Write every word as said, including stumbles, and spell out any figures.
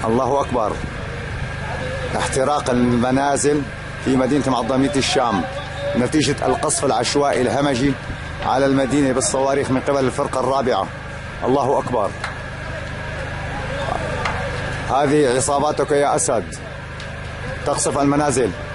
الله أكبر. احتراق المنازل في مدينة معظمية الشام نتيجة القصف العشوائي الهمجي على المدينة بالصواريخ من قبل الفرقة الرابعة. الله أكبر. هذه عصاباتك يا أسد تقصف المنازل.